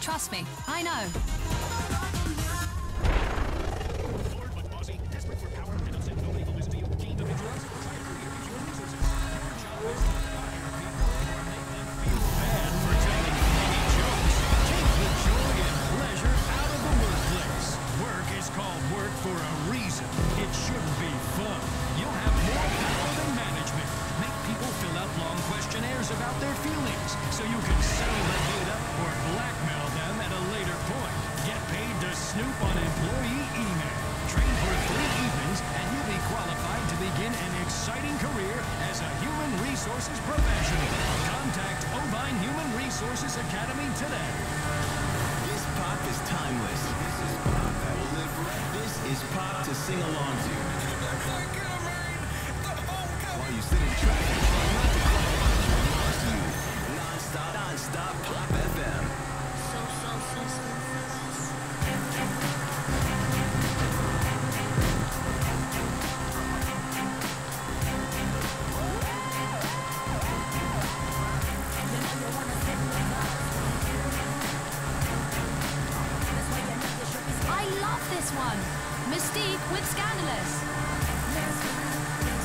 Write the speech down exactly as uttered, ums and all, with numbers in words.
Trust me, I know. About their feelings, so you can settle the hate up or blackmail them at a later point. Get paid to snoop on employee email. Train for three evenings, and you'll be qualified to begin an exciting career as a human resources professional. Contact Ovine Human Resources Academy today. This pop is timeless. This is pop that will live forever. This is pop to sing along to. While you sit in traffic, try not to call Non-stop, non-stop Pop F M. So, so, so, so. I love this one. Mystique with Scandalous.